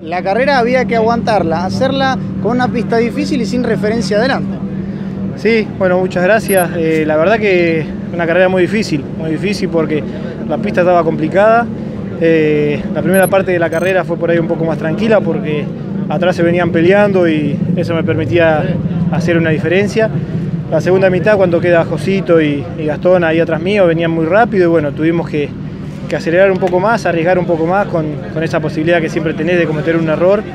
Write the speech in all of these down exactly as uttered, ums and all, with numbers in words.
La carrera había que aguantarla, hacerla con una pista difícil y sin referencia adelante. Sí, bueno, muchas gracias. Eh, la verdad que una carrera muy difícil, muy difícil porque la pista estaba complicada. Eh, la primera parte de la carrera fue por ahí un poco más tranquila porque atrás se venían peleando y eso me permitía hacer una diferencia. La segunda mitad, cuando queda Josito y, y Gastón ahí atrás mío, venían muy rápido y bueno, tuvimos que, que acelerar un poco más, arriesgar un poco más con, con esa posibilidad que siempre tenés de cometer un error.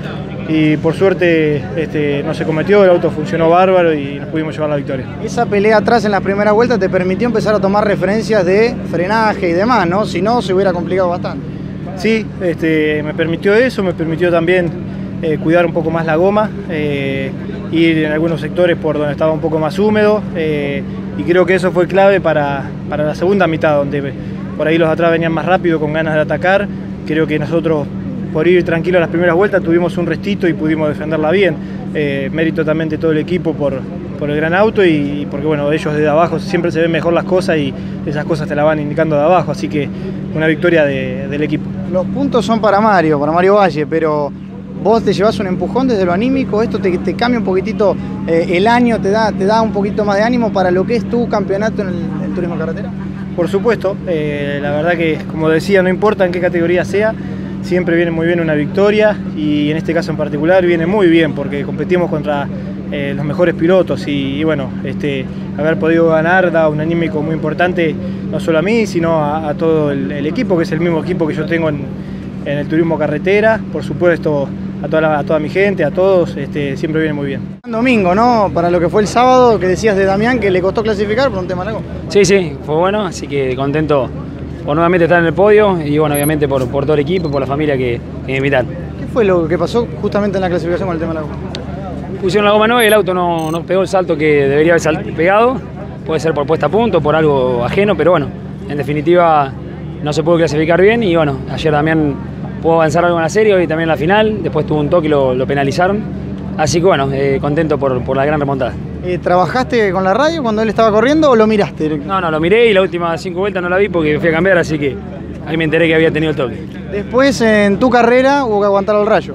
Y por suerte este, no se cometió, el auto funcionó bárbaro y nos pudimos llevar la victoria. Esa pelea atrás en la primera vuelta te permitió empezar a tomar referencias de frenaje y demás, ¿no? Si no, se hubiera complicado bastante. Sí, este, me permitió eso, me permitió también eh, cuidar un poco más la goma, eh, ir en algunos sectores por donde estaba un poco más húmedo eh, y creo que eso fue clave para, para la segunda mitad, donde por ahí los atrás venían más rápido, con ganas de atacar. Creo que nosotros, por ir tranquilo a las primeras vueltas, tuvimos un restito y pudimos defenderla bien. Eh, mérito también de todo el equipo por, por el gran auto y porque bueno, ellos desde abajo siempre se ven mejor las cosas y esas cosas te las van indicando de abajo, así que una victoria de, del equipo. Los puntos son para Mario, para Mario Valle, pero vos te llevas un empujón desde lo anímico, esto te, te cambia un poquitito eh, el año, te da, te da un poquito más de ánimo para lo que es tu campeonato en el, el turismo carretera. Por supuesto, eh, la verdad que como decía, no importa en qué categoría sea, siempre viene muy bien una victoria y en este caso en particular viene muy bien porque competimos contra eh, los mejores pilotos y, y bueno, este, haber podido ganar da un anímico muy importante no solo a mí sino a, a todo el, el equipo, que es el mismo equipo que yo tengo en, en el turismo carretera, por supuesto a toda, la, a toda mi gente, a todos, este, siempre viene muy bien. Domingo, ¿no? Para lo que fue el sábado, que decías de Damián que le costó clasificar por un tema largo. Sí, sí, fue bueno, así que contento por nuevamente estar en el podio y bueno, obviamente por, por todo el equipo, por la familia que, que me invitaron. ¿Qué fue lo que pasó justamente en la clasificación con el tema largo? Pusieron la goma nueva y el auto no, no pegó el salto que debería haber pegado, puede ser por puesta a punto, por algo ajeno, pero bueno, en definitiva no se pudo clasificar bien y bueno, ayer Damián pudo avanzar algo en la serie, hoy también en la final, después tuvo un toque y lo, lo penalizaron, así que bueno, eh, contento por, por la gran remontada. Eh, ¿Trabajaste con la radio cuando él estaba corriendo o lo miraste? No, no, lo miré y las últimas cinco vueltas no la vi porque fui a cambiar, así que ahí me enteré que había tenido el toque. Después, en tu carrera, hubo que aguantar al Rayo.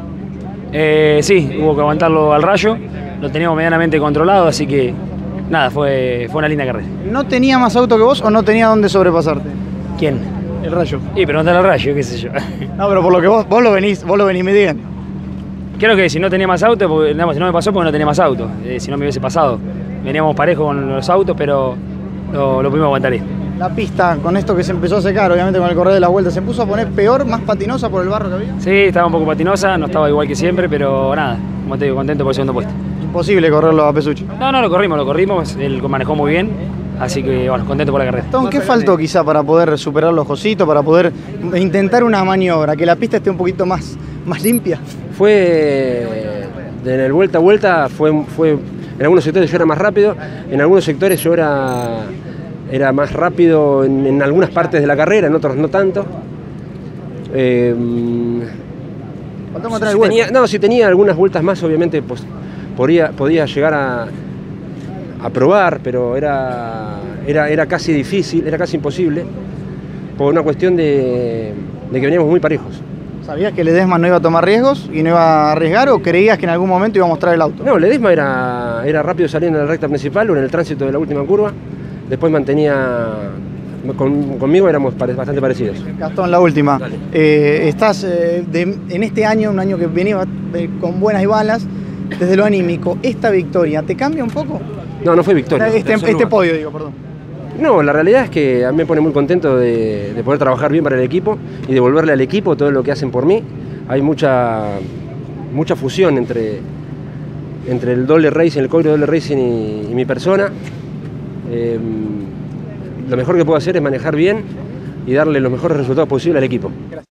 Eh, sí, hubo que aguantarlo al Rayo, lo teníamos medianamente controlado, así que nada, fue, fue una linda carrera. ¿No tenía más auto que vos o no tenía dónde sobrepasarte? ¿Quién? El Rayo. Y preguntar al Rayo, qué sé yo. No, pero por lo que vos, vos lo venís, vos lo venís midiendo. Creo que si no tenía más auto, porque, no, si no me pasó porque no tenía más auto, eh, si no me hubiese pasado. Veníamos parejos con los autos, pero lo, lo pudimos aguantar ahí. La pista, con esto que se empezó a secar, obviamente con el correr de la vuelta, ¿se puso a poner peor, más patinosa por el barro que había? Sí, estaba un poco patinosa, no estaba igual que siempre, pero nada, como te digo, contento por el segundo puesto. Imposible correrlo a Pesucci. No, no, lo corrimos, lo corrimos, él manejó muy bien, así que bueno, contento por la carrera. Tom, ¿qué faltó quizá para poder superar los Jositos, para poder intentar una maniobra, que la pista esté un poquito más, más limpia? Fue, en el vuelta a vuelta, fue, fue, en algunos sectores yo era más rápido, en algunos sectores yo era, era más rápido en, en algunas partes de la carrera, en otros no tanto. Eh, Faltó encontrar si el hueco. tenía, no, si tenía algunas vueltas más, obviamente pues, podía, podía llegar a, a probar, pero era, era, era casi difícil, era casi imposible, por una cuestión de, de que veníamos muy parejos. ¿Sabías que Ledesma no iba a tomar riesgos y no iba a arriesgar o creías que en algún momento iba a mostrar el auto? No, Ledesma era, era rápido saliendo en la recta principal o en el tránsito de la última curva. Después mantenía... Con, conmigo éramos pare, bastante parecidos. Gastón, la última. Eh, estás eh, de, en este año, un año que venía eh, con buenas y balas, desde lo anímico. ¿Esta victoria te cambia un poco? No, no fue victoria. Este, este podio, digo, perdón. No, la realidad es que a mí me pone muy contento de, de poder trabajar bien para el equipo y devolverle al equipo todo lo que hacen por mí. Hay mucha, mucha fusión entre, entre el doble racing, el Coiro doble racing y, y mi persona. Eh, lo mejor que puedo hacer es manejar bien y darle los mejores resultados posibles al equipo. Gracias.